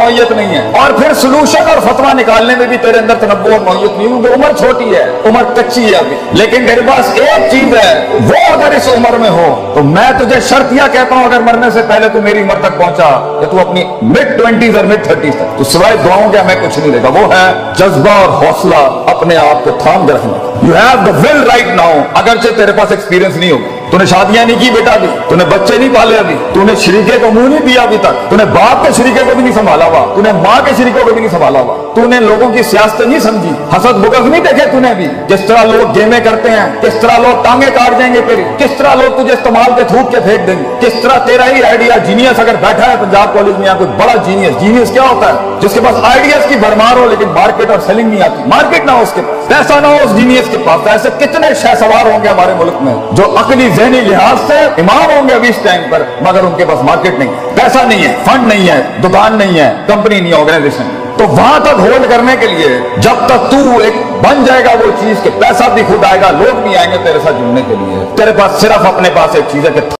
नौयत नहीं है। और फिर सोल्यूशन और फतवा निकालने में भी तेरे अंदर तनव्वुर और नौयत नहीं होगी। उम्र छोटी है, उम्र कच्ची है अभी, लेकिन तेरे पास एक चीज है, वो अगर इस उम्र में हो तो मैं तुझे शर्तिया कहता हूं, अगर मरने से पहले तू मेरी उम्र तक पहुंचा या तू अपनी mid-20s और mid-30s तक, तो सिवाय दुआओं के हमें कुछ नहीं देगा। वो है जज्बा और हौसला अपने आप को थाम के रखना। You have the will right now. अगरचे तेरे पास एक्सपीरियंस नहीं होगा, तूने शादियां नहीं की बेटा अभी, तूने बच्चे नहीं पाले अभी, तूने शरीके को मुंह नहीं दिया अभी तक, तूने बाप के शरीके को भी नहीं संभाला हुआ, तूने माँ के शरीकों को भी नहीं संभाला हुआ, तूने लोगों की सियासत नहीं समझी, हसद बुगज नहीं देखे तूने अभी, किस तरह लोग गेमे करते हैं, किस तरह लोग टांगे काट जाएंगे तेरी, किस तरह लोग तुझे इस्तेमाल के थूक के फेंक देंगे, किस तरह तेरा ही आइडिया जीनियस अगर बैठा है पंजाब कॉलेज में, यहाँ कोई बड़ा जीनियस, जीनियस क्या होता है? जिसके पास आइडियाज की भरमार हो लेकिन मार्केट और सेलिंग नहीं आती, मार्केट ना हो उसके पास, पैसा ना हो उस जीनियस के पास। ऐसे कितने शहसवार होंगे हमारे मुल्क में जो अकली ज़हनी लिहाज से इमाम होंगे अभी इस टाइम पर, मगर उनके पास मार्केट नहीं है, पैसा नहीं है, फंड नहीं है, दुकान नहीं है, कंपनी नहीं है, ऑर्गेनाइजेशन। तो वहां तक होल्ड करने के लिए जब तक तू एक बन जाएगा वो चीज के पैसा भी खुद आएगा, लोग भी आएंगे तेरे साथ जुड़ने के लिए, तेरे पास सिर्फ अपने पास एक चीज है कि